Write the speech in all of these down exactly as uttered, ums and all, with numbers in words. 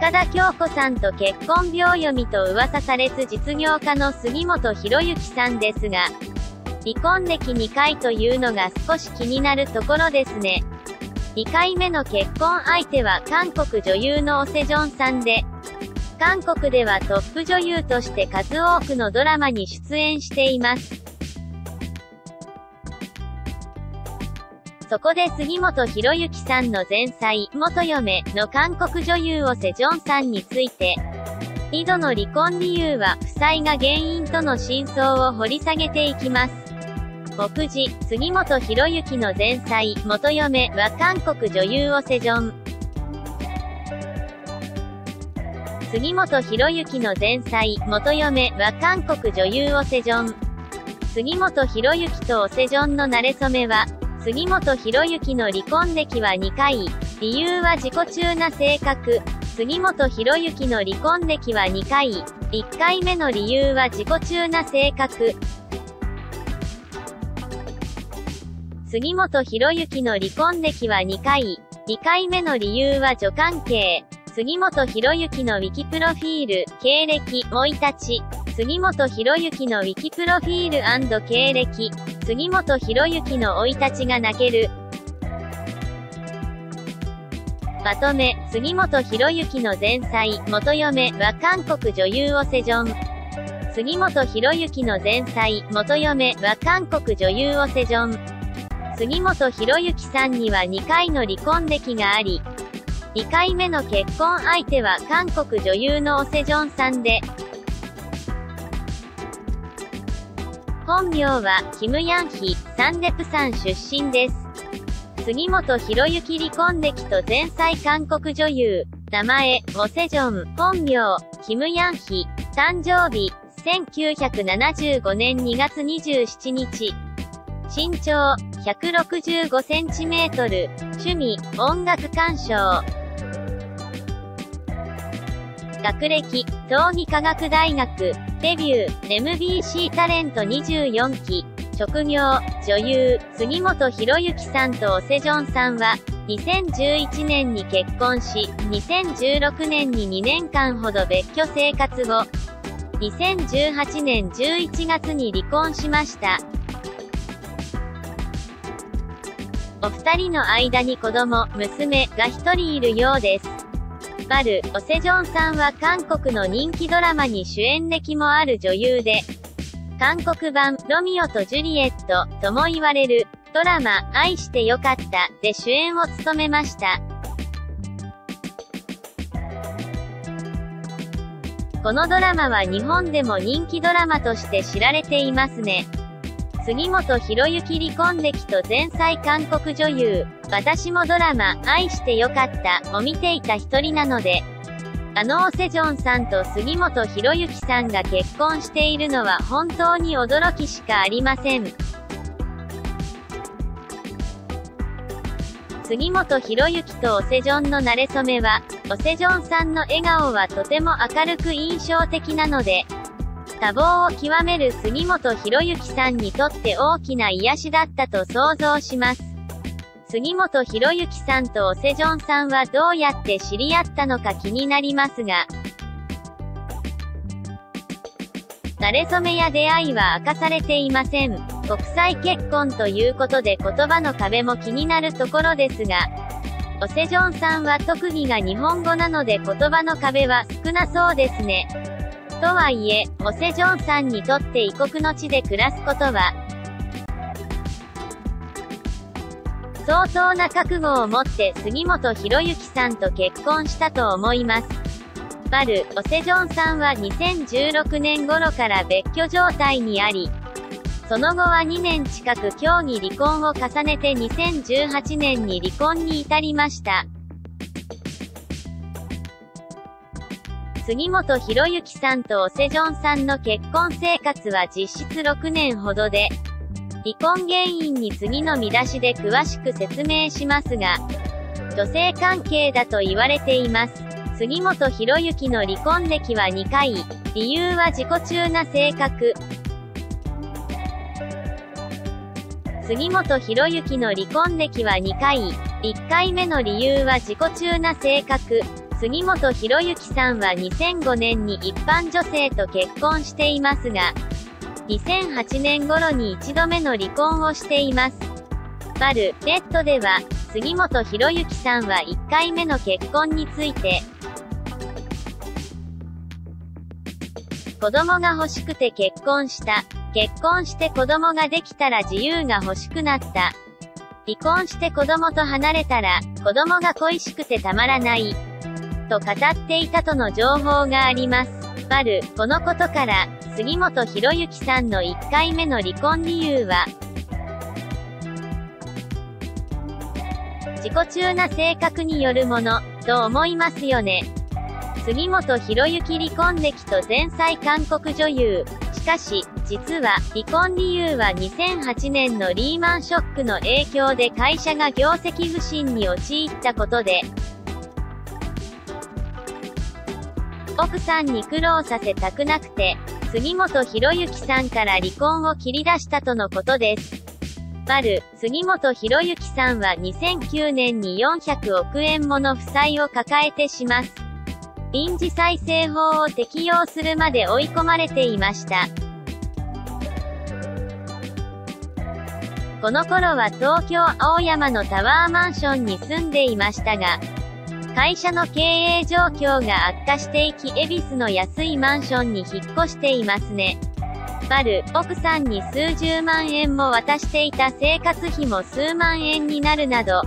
深田恭子さんと結婚秒読みと噂されず実業家の杉本博之さんですが、離婚歴にかいというのが少し気になるところですね。にかいめの結婚相手は韓国女優のオセジョンさんで、韓国ではトップ女優として数多くのドラマに出演しています。そこで杉本博之さんの前妻、元嫁の韓国女優オセジョンさんについて、にどの離婚理由は負債が原因との真相を掘り下げていきます。目次、杉本博之の前妻、元嫁は韓国女優オセジョン。杉本博之の前妻、元嫁は韓国女優オセジョン。杉本博之とオセジョンの馴れ初めは、杉本博之の離婚歴はにかい、理由は自己中な性格。杉本博之の離婚歴はにかい、いっかいめの理由は自己中な性格。杉本博之の離婚歴はにかい、にかいめの理由は女関係。杉本博之のウィキプロフィール、経歴、生い立ち。杉本博之のウィキプロフィール&経歴。杉本博之の生い立ちが泣ける。まとめ、杉本博之の前妻、元嫁は韓国女優オセジョン。杉本博之の前妻、元嫁は韓国女優オセジョン。杉本博之さんにはにかいの離婚歴があり、にかいめの結婚相手は韓国女優のオセジョンさんで、本名はキムヤンヒ、サンデプサン出身です。杉本博之離婚歴と前妻韓国女優、名前、オセジョン、本名、キムヤンヒ、誕生日、せんきゅうひゃくななじゅうごねんにがつにじゅうしちにち。身長、ひゃくろくじゅうごセンチメートル、趣味、音楽鑑賞。学歴、東義科学大学、デビュー、エムビーシー タレントにじゅうよんき、職業、女優、杉本博之さんとオセジョンさんは、にせんじゅういちねんに結婚し、にせんじゅうろくねんににねんかんほど別居生活後、にせんじゅうはちねんじゅういちがつに離婚しました。お二人の間に子供、娘が一人いるようです。バル、オセジョンさんは韓国の人気ドラマに主演歴もある女優で、韓国版、ロミオとジュリエット、とも言われる、ドラマ、愛してよかった、で主演を務めました。このドラマは日本でも人気ドラマとして知られていますね。杉本博之離婚歴と前妻韓国女優、私もドラマ、愛してよかった、を見ていた一人なので、あのオセジョンさんと杉本博之さんが結婚しているのは本当に驚きしかありません。杉本博之とオセジョンの馴れ初めは、オセジョンさんの笑顔はとても明るく印象的なので、多忙を極める杉本博之さんにとって大きな癒しだったと想像します。杉本博之さんとオセジョンさんはどうやって知り合ったのか気になりますが、馴れ初めや出会いは明かされていません。国際結婚ということで言葉の壁も気になるところですが、オセジョンさんは特技が日本語なので言葉の壁は少なそうですね。とはいえ、オセジョンさんにとって異国の地で暮らすことは、相当な覚悟を持って杉本博之さんと結婚したと思います。バル、オセジョンさんはにせんじゅうろくねん頃から別居状態にあり、その後はにねん近く協議離婚を重ねてにせんじゅうはちねんに離婚に至りました。杉本博之さんとオセジョンさんの結婚生活は実質ろくねんほどで、離婚原因に次の見出しで詳しく説明しますが、女性関係だと言われています。杉本博之の離婚歴はにかい、理由は自己中な性格。杉本博之の離婚歴はにかい、いっかいめの理由は自己中な性格。 杉本博之さんはにせんごねんに一般女性と結婚していますが、にせんはちねん頃に一度目の離婚をしています。バル・レットでは、杉本博之さんはいっかいめの結婚について、子供が欲しくて結婚した。結婚して子供ができたら自由が欲しくなった。離婚して子供と離れたら、子供が恋しくてたまらない。と語っていたとの情報があります。バル、このことから、杉本博之さんのいっかいめの離婚理由は、自己中な性格によるもの、と思いますよね。杉本博之離婚歴と前妻韓国女優。しかし、実は、離婚理由はにせんはちねんのリーマンショックの影響で会社が業績不振に陥ったことで、奥さんに苦労させたくなくて、杉本博之さんから離婚を切り出したとのことです。バル、杉本博之さんはにせんきゅうねんによんひゃくおくえんもの負債を抱えてします。民事再生法を適用するまで追い込まれていました。この頃は東京青山のタワーマンションに住んでいましたが、会社の経営状況が悪化していき恵比寿の安いマンションに引っ越していますね。バル、奥さんに数十万円も渡していた生活費も数万円になるなど、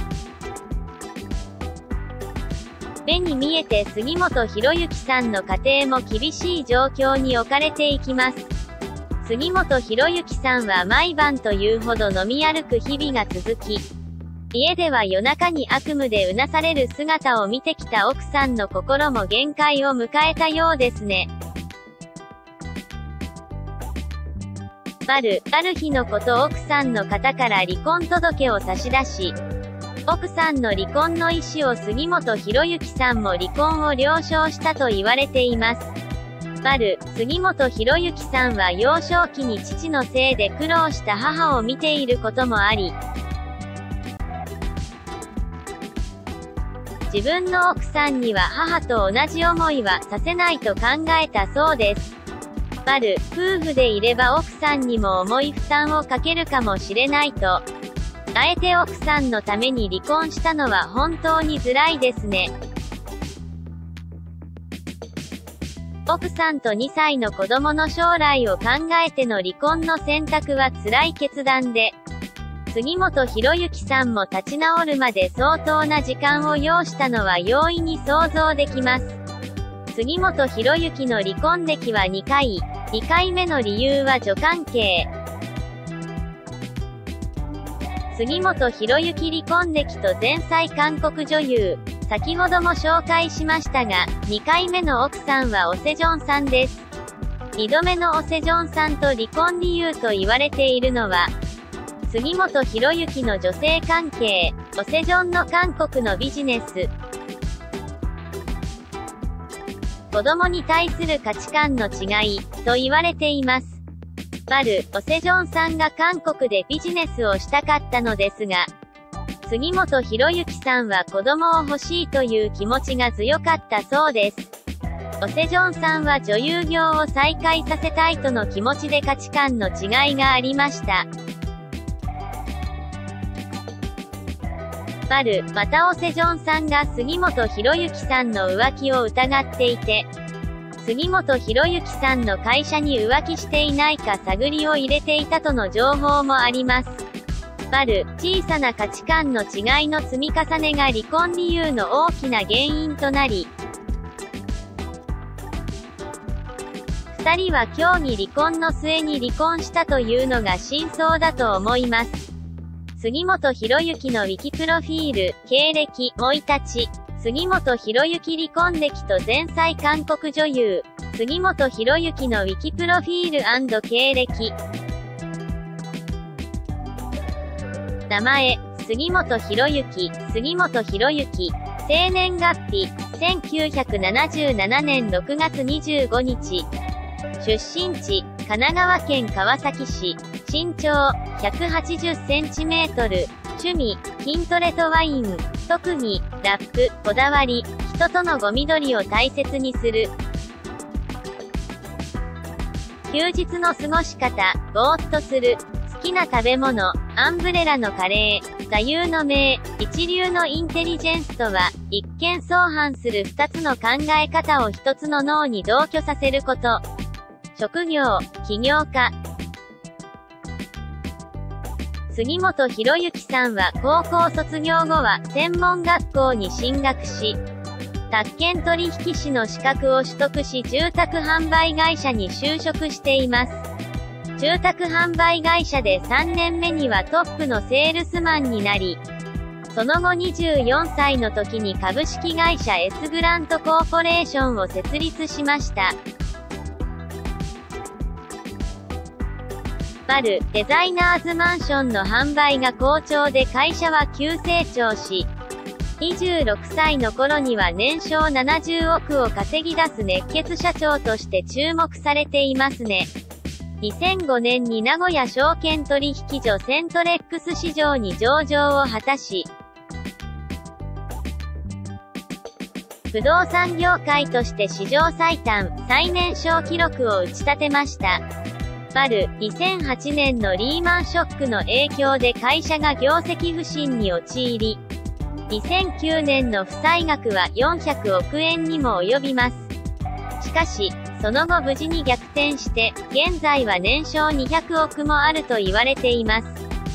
目に見えて杉本博之さんの家庭も厳しい状況に置かれていきます。杉本博之さんは毎晩というほど飲み歩く日々が続き、家では夜中に悪夢でうなされる姿を見てきた奥さんの心も限界を迎えたようですね。バル、ある日のこと奥さんの方から離婚届を差し出し、奥さんの離婚の意思を杉本博之さんも離婚を了承したと言われています。バル、杉本博之さんは幼少期に父のせいで苦労した母を見ていることもあり、自分の奥さんには母と同じ思いはさせないと考えたそうです。バル、夫婦でいれば奥さんにも重い負担をかけるかもしれないと、あえて奥さんのために離婚したのは本当に辛いですね。奥さんとにさいの子供の将来を考えての離婚の選択は辛い決断で、杉本博之さんも立ち直るまで相当な時間を要したのは容易に想像できます。杉本博之の離婚歴はにかい。にかいめの理由は女関係。杉本博之離婚歴と前妻韓国女優。先ほども紹介しましたが、にかいめの奥さんはオセジョンさんです。にどめのオセジョンさんと離婚理由と言われているのは、杉本博之の女性関係、オセジョンの韓国のビジネス。子供に対する価値観の違い、と言われています。バル、オセジョンさんが韓国でビジネスをしたかったのですが、杉本博之さんは子供を欲しいという気持ちが強かったそうです。オセジョンさんは女優業を再開させたいとの気持ちで価値観の違いがありました。バル、またオセジョンさんが杉本博之さんの浮気を疑っていて、杉本博之さんの会社に浮気していないか探りを入れていたとの情報もあります。バル、小さな価値観の違いの積み重ねが離婚理由の大きな原因となり、二人は協議離婚の末に離婚したというのが真相だと思います。杉本博之のウィキプロフィール、経歴、生い立ち。杉本博之離婚歴と前妻韓国女優。杉本博之のウィキプロフィール&経歴。名前、杉本博之、杉本博之。生年月日、せんきゅうひゃくななじゅうななねんろくがつにじゅうごにち。出身地、神奈川県川崎市。身長、ひゃくはちじゅっセンチメートル。趣味、筋トレとワイン。特技、ラップ、こだわり、 人とのゴミ取りを大切にする。休日の過ごし方、ぼーっとする。好きな食べ物、アンブレラのカレー、座右の銘、一流のインテリジェンスとは、一見相反する二つの考え方を一つの脳に同居させること。職業、起業家。杉本博之さんは高校卒業後は専門学校に進学し、宅建取引士の資格を取得し住宅販売会社に就職しています。住宅販売会社でさんねんめにはトップのセールスマンになり、その後にじゅうよんさいの時に株式会社 S グラントコーポレーションを設立しました。バル、デザイナーズマンションの販売が好調で会社は急成長し、にじゅうろくさいの頃には年商ななじゅうおくを稼ぎ出す熱血社長として注目されていますね。にせんごねんに名古屋証券取引所セントレックス市場に上場を果たし、不動産業界として史上最短、最年少記録を打ち立てました。バル、にせんはちねんのリーマンショックの影響で会社が業績不振に陥り、にせんきゅうねんの負債額はよんひゃくおくえんにも及びます。しかし、その後無事に逆転して、現在は年商にひゃくおくもあると言われています。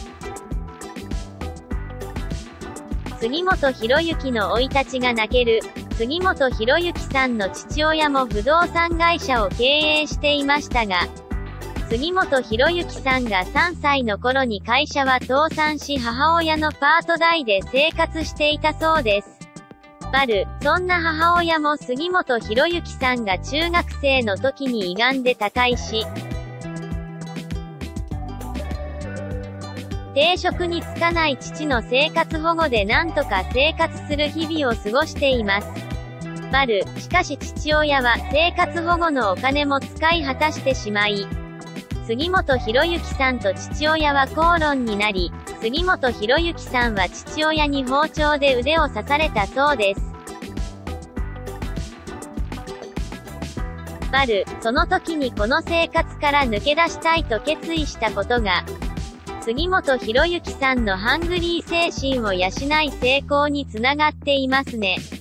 杉本博之の生い立ちが泣ける。杉本博之さんの父親も不動産会社を経営していましたが、杉本博之さんがさんさいの頃に会社は倒産し母親のパート代で生活していたそうです。バル、そんな母親も杉本博之さんが中学生の時に胃がんで他界し、定職に就かない父の生活保護でなんとか生活する日々を過ごしています。バル、しかし父親は生活保護のお金も使い果たしてしまい、杉本博之さんと父親は口論になり、杉本博之さんは父親に包丁で腕を刺されたそうです。バル、その時にこの生活から抜け出したいと決意したことが、杉本博之さんのハングリー精神を養い成功につながっていますね。